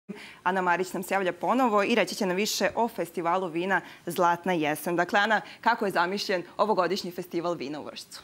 Ana Marić nam se javlja ponovo i reći će nam više o festivalu vina Zlatna jesen. Dakle, Ana, kako je zamišljen ovogodišnji festival vina u Vršcu?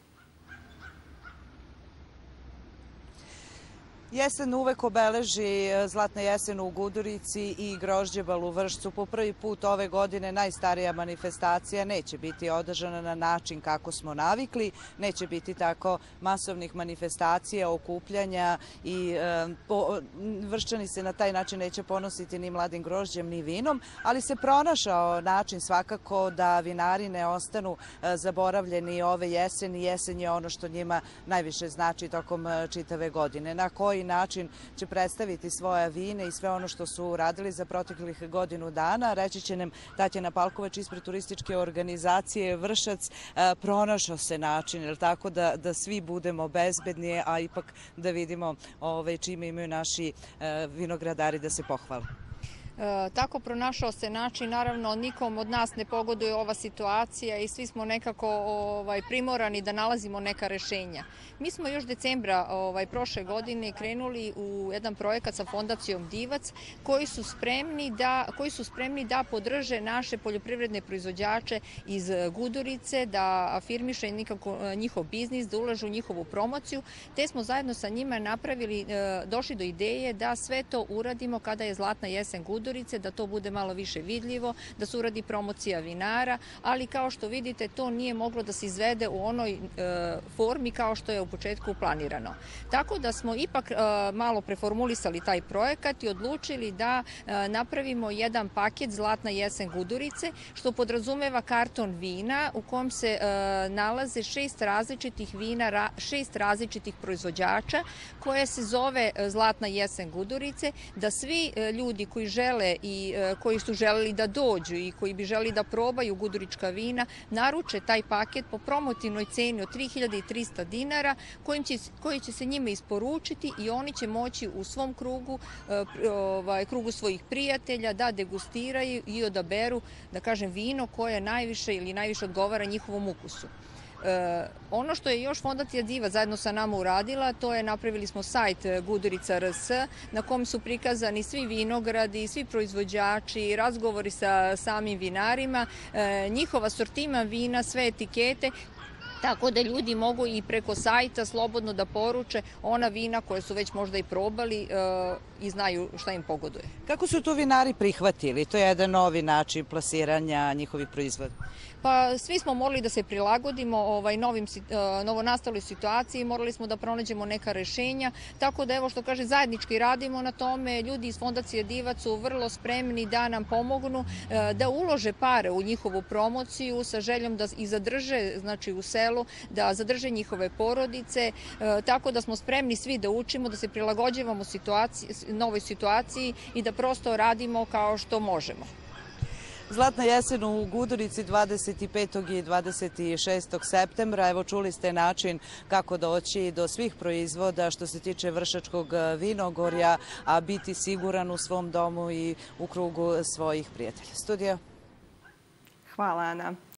Jesen uvek obeleži Zlatna jesen u Gudurici i Grožđebal u Vršcu. Po prvi put ove godine najstarija manifestacija neće biti održana na način kako smo navikli. Neće biti tako masovnih manifestacija, okupljanja i Vrščani se na taj način neće ponositi ni mladim grožđem ni vinom, ali se pronašao način svakako da vinari ne ostanu zaboravljeni ove jeseni. Jesen je ono što njima najviše znači tokom čitave godine. Na koji način će predstaviti svoja vina i sve ono što su uradili za proteklih godinu dana. Reći će nam Tatjana Palkovač ispred turističke organizacije Vršac. Pronašao se način, tako da svi budemo bezbedni, a ipak da vidimo čime imaju naši vinogradari da se pohvale. Tako pronašao se način, naravno nikom od nas ne pogoduje ova situacija i svi smo nekako primorani da nalazimo neka rešenja. Mi smo još decembra prošle godine krenuli u jedan projekat sa Fondacijom Divac koji su spremni da podrže naše poljoprivredne proizvođače iz Gudurice, da afirmiše njihov biznis, da ulažu u njihovu promociju, te smo zajedno sa njima došli do ideje da sve to uradimo kada je Zlatna jesen Gudurice, da to bude malo više vidljivo, da se uradi promocija vinara, ali kao što vidite to nije moglo da se izvede u onoj formi kao što je u početku planirano. Tako da smo ipak malo preformulisali taj projekat i odlučili da napravimo jedan paket Zlatna jesen Gudurice, što podrazumeva karton vina u kom se nalaze 6 različitih vina, 6 različitih proizvođača koje se zove Zlatna jesen Gudurice, da svi ljudi koji žele i koji su želeli da dođu i koji bi želeli da probaju gudurička vina, naruče taj paket po promotivnoj ceni od 3300 dinara koji će se njima isporučiti i oni će moći u svom krugu svojih prijatelja da degustiraju i odaberu, da kažem, vino koje najviše odgovara njihovom ukusu. Ono što je još Fondacija Divac zajedno sa nama uradila, to je napravili smo sajt Gudurica.rs na kom su prikazani svi vinogradi, svi proizvođači, razgovori sa samim vinarima, njihov asortiman vina, sve etikete, tako da ljudi mogu i preko sajta slobodno da poruče ona vina koje su već možda i probali i znaju šta im pogoduje. Kako su to vinari prihvatili? To je jedan novi način plasiranja njihovih proizvoda. Pa svi smo morali da se prilagodimo novonastaloj situaciji, morali smo da pronađemo neka rešenja, tako da evo što kaže zajednički radimo na tome, ljudi iz Fondacije Divac su vrlo spremni da nam pomognu, da ulože pare u njihovu promociju sa željom da i zadrže, znači u selu, da zadrže njihove porodice, tako da smo spremni svi da učimo, da se prilagođavamo novoj situaciji i da prosto radimo kao što možemo. Zlatna jesen u Gudurici 25. i 26. septembra. Evo čuli ste način kako doći do svih proizvoda što se tiče Vršačkog vinogorja, a biti siguran u svom domu i u krugu svojih prijatelja. Studio. Hvala, Ana.